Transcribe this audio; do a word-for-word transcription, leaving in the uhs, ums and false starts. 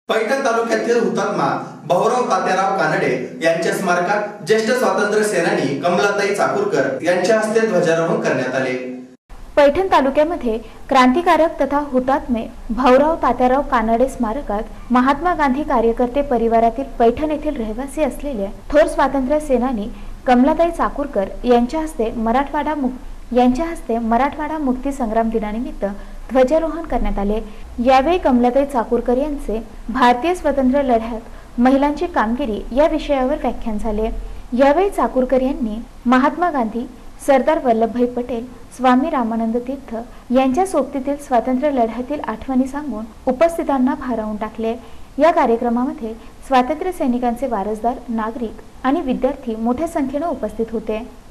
पैठण तालुक्यातील हुतात्मा भाऊराव तात्याराव कानडे यांच्या स्मारकात ज्येष्ठ स्वातंत्र्य सेनानी कमलाताई चाकूरकर यांच्या हस्ते ध्वजारोहण करण्यात आले। पैठण तालुक्यामध्ये क्रांतिकारक तथा हुतात्मे भाऊराव तात्याराव कानडे स्मारकात महात्मा गांधी कार्यकर्ते परिवारातील पैठण येथील रहिवासी असलेले थोर स्वातंत्र्य सेनानी कमलाताई चाकूरकर यांच्या हस्ते मराठवाडा मुक्ती यांच्या हस्ते मराठवाडा मुक्ती संग्राम दिनानिमित्त ध्वजारोहण करण्यात आले। यावेळी कमलाताई चाकूरकर यांचे भारतीय स्वातंत्र्य लढ्यात महिलांची कामगिरी या विषयावर व्याख्यान झाले। यावेळी चाकूरकर यांनी महात्मा गांधी, सरदार वल्लभभाई पटेल, स्वामी रामानंद तीर्थ यांच्या सोबतीतील स्वातंत्र्य लढ्यातील आठवणी सांगून उपस्थितांना भारावून टाकले। या कार्यक्रमामध्ये स्वातंत्र्य सैनिकांचे वारसदार, नागरिक आणि विद्यार्थी मोठ्या संख्येने उपस्थित होते।